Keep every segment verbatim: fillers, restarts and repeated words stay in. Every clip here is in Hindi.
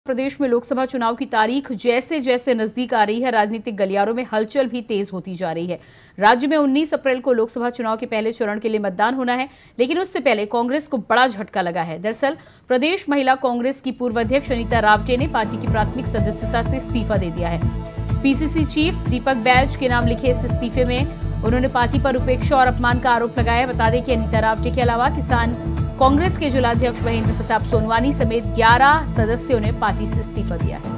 प्रदेश में लोकसभा चुनाव की तारीख जैसे जैसे नजदीक आ रही है, राजनीतिक गलियारों में हलचल भी तेज होती जा रही है। राज्य में उन्नीस अप्रैल को लोकसभा चुनाव के पहले चरण के लिए मतदान होना है, लेकिन उससे पहले कांग्रेस को बड़ा झटका लगा है। दरअसल प्रदेश महिला कांग्रेस की पूर्व अध्यक्ष अनीता रावटे ने पार्टी की प्राथमिक सदस्यता से इस्तीफा दे दिया है। पीसीसी चीफ दीपक बैज के नाम लिखे इस इस्तीफे में उन्होंने पार्टी पर उपेक्षा और अपमान का आरोप लगाया। बता दें कि अनीता रावटे के अलावा किसान कांग्रेस के जिलाध्यक्ष महेंद्र प्रताप सोनवानी समेत ग्यारह सदस्यों ने पार्टी से इस्तीफा दिया है।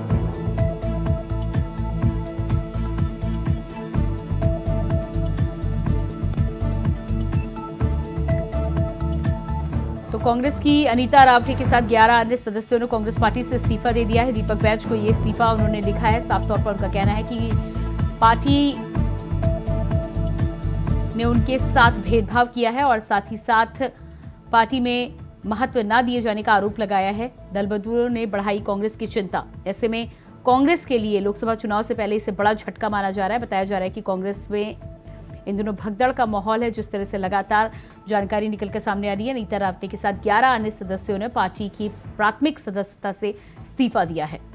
तो कांग्रेस की अनीता रावटे के साथ ग्यारह अन्य सदस्यों ने कांग्रेस पार्टी से इस्तीफा दे दिया है। दीपक बैज को ये इस्तीफा उन्होंने लिखा है। साफ तौर पर उनका कहना है कि पार्टी ने उनके साथ भेदभाव किया है और साथ ही साथ पार्टी में महत्व न दिए जाने का आरोप लगाया है। दल बदलुओं ने बढ़ाई कांग्रेस की चिंता। ऐसे में कांग्रेस के लिए लोकसभा चुनाव से पहले इसे बड़ा झटका माना जा रहा है। बताया जा रहा है कि कांग्रेस में इन दिनों भगदड़ का माहौल है। जिस तरह से लगातार जानकारी निकलकर सामने आ रही है, अनीता रावटे के साथ ग्यारह अन्य सदस्यों ने पार्टी की प्राथमिक सदस्यता से इस्तीफा दिया है।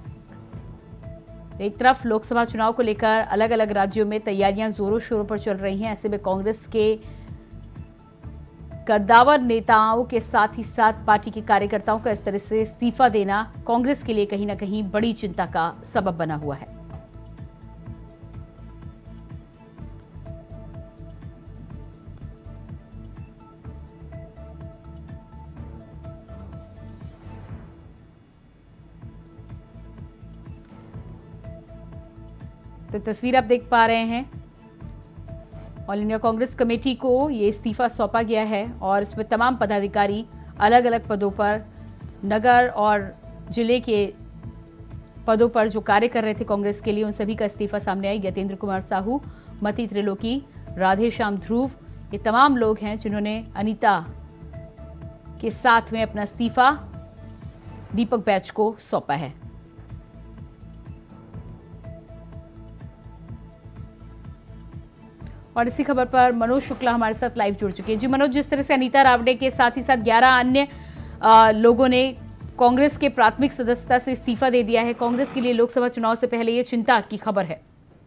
एक तरफ लोकसभा चुनाव को लेकर अलग अलग राज्यों में तैयारियां जोरों शोरों पर चल रही हैं। ऐसे में कांग्रेस के कद्दावर नेताओं के साथ ही साथ पार्टी के कार्यकर्ताओं का इस तरह से इस्तीफा देना कांग्रेस के लिए कहीं ना कहीं बड़ी चिंता का सबब बना हुआ है। तो तस्वीर आप देख पा रहे हैं, ऑल इंडिया कांग्रेस कमेटी को ये इस्तीफा सौंपा गया है और इसमें तमाम पदाधिकारी अलग अलग पदों पर, नगर और जिले के पदों पर जो कार्य कर रहे थे कांग्रेस के लिए, उन सभी का इस्तीफा सामने आई। यतेंद्र कुमार साहू, मति त्रिलोकी, राधेश्याम ध्रुव, ये तमाम लोग हैं जिन्होंने अनीता के साथ में अपना इस्तीफा दीपक बैज को सौंपा है। और इसी खबर पर मनोज शुक्ला हमारे साथ लाइव जुड़ चुके हैं। जी मनोज, जिस तरह से अनीता रावटे के साथ ही साथ ग्यारह अन्य लोगों ने कांग्रेस के प्राथमिक सदस्यता से इस्तीफा दे दिया है, कांग्रेस के लिए लोकसभा चुनाव से पहले ये चिंता की खबर है।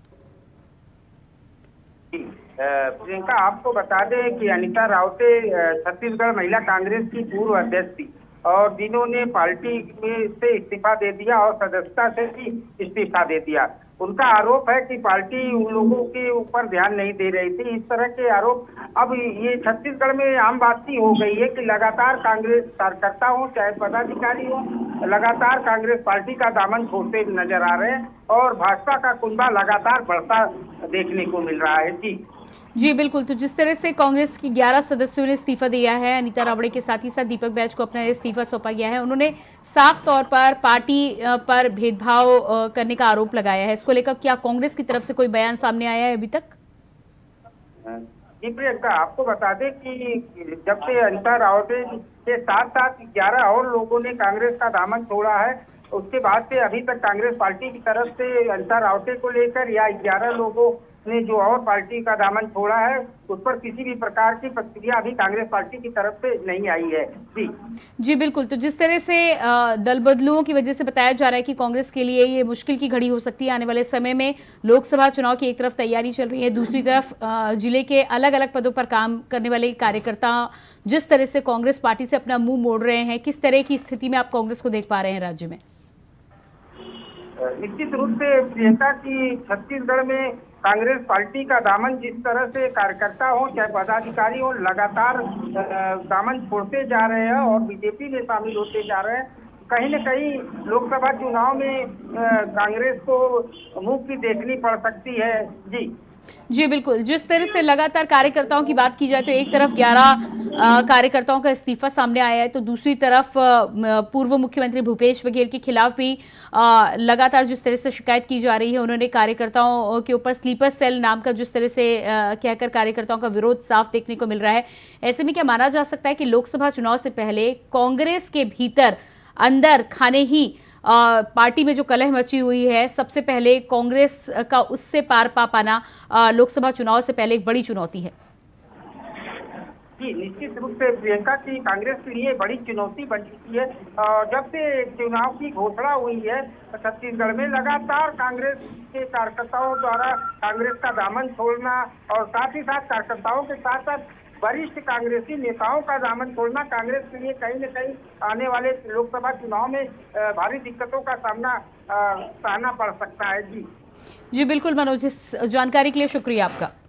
प्रियंका, आपको बता दें कि अनीता रावटे छत्तीसगढ़ महिला कांग्रेस की पूर्व अध्यक्ष थी और जिन्होंने पार्टी में से इस्तीफा दे दिया और सदस्यता से भी इस्तीफा दे दिया। उनका आरोप है कि पार्टी उन लोगों के ऊपर ध्यान नहीं दे रही थी। इस तरह के आरोप अब ये छत्तीसगढ़ में आम बात सी हो गई है कि लगातार कांग्रेस कार्यकर्ता हो चाहे पदाधिकारी हो, लगातार कांग्रेस पार्टी का दामन छोड़ते नजर आ रहे हैं और भाजपा का कुंबा लगातार बढ़ता देखने को मिल रहा है। जी जी बिल्कुल। तो जिस तरह से कांग्रेस की ग्यारह सदस्यों ने इस्तीफा दिया है, अनीता रावटे के साथ ही साथ दीपक बैज को अपना इस्तीफा सौंपा गया है, उन्होंने साफ तौर पर पार्टी पर भेदभाव करने का आरोप लगाया है। इसको लेकर क्या कांग्रेस की तरफ से कोई बयान सामने आया है अभी तक? जी प्रियंका, आपको बता दें कि जब से अनीता रावटे के साथ साथ ग्यारह और लोगों ने कांग्रेस का दामन छोड़ा है, उसके बाद से अभी तक कांग्रेस पार्टी की तरफ से अनीता रावटे को लेकर या ग्यारह लोगों ने जो और पार्टी का दामन छोड़ा है, उस पर किसी भी प्रकार की प्रतिक्रिया अभी कांग्रेस पार्टी की तरफ से नहीं आई है। जी जी बिल्कुल। तो जिस तरह से दल बदलुओं की वजह से बताया जा रहा है कि कांग्रेस के लिए ये मुश्किल की घड़ी हो सकती है आने वाले समय में। लोकसभा चुनाव की एक तरफ तैयारी चल रही है, दूसरी तरफ जिले के अलग अलग पदों पर काम करने वाले कार्यकर्ता जिस तरह से कांग्रेस पार्टी से अपना मुंह मोड़ रहे हैं, किस तरह की स्थिति में आप कांग्रेस को देख पा रहे हैं राज्य में? निश्चित रूप से प्रियंका की छत्तीसगढ़ में कांग्रेस पार्टी का दामन जिस तरह से कार्यकर्ता हो चाहे पदाधिकारी हो लगातार दामन छोड़ते जा रहे हैं और बीजेपी में शामिल होते जा रहे हैं, कहीं न कहीं लोकसभा चुनाव में कांग्रेस को मुंह की देखनी पड़ सकती है। जी जी बिल्कुल। जिस तरह से लगातार कार्यकर्ताओं की बात की जाए तो एक तरफ ग्यारह कार्यकर्ताओं का इस्तीफा सामने आया है, तो दूसरी तरफ पूर्व मुख्यमंत्री भूपेश बघेल के खिलाफ भी आ, लगातार जिस तरह से शिकायत की जा रही है, उन्होंने कार्यकर्ताओं के ऊपर स्लीपर सेल नाम का जिस तरह से आ, कहकर कार्यकर्ताओं का विरोध साफ देखने को मिल रहा है। ऐसे में क्या माना जा सकता है कि लोकसभा चुनाव से पहले कांग्रेस के भीतर अंदर खाने ही आ, पार्टी में जो कलह मची हुई है, सबसे पहले कांग्रेस का उससे पार पा पाना लोकसभा चुनाव से पहले एक बड़ी चुनौती है? जी, निश्चित रूप से प्रियंका की कांग्रेस के लिए बड़ी चुनौती बन चुकी है। और जब से चुनाव की घोषणा हुई है छत्तीसगढ़ में, लगातार कांग्रेस के कार्यकर्ताओं द्वारा कांग्रेस का दामन छोड़ना और साथ ही साथ कार्यकर्ताओं के साथ साथ वरिष्ठ कांग्रेसी नेताओं का दामन छोड़ना कांग्रेस के लिए कहीं न कहीं आने वाले लोकसभा चुनाव में भारी दिक्कतों का सामना सहना पड़ सकता है। जी जी बिल्कुल मनोज, इस जानकारी के लिए शुक्रिया आपका।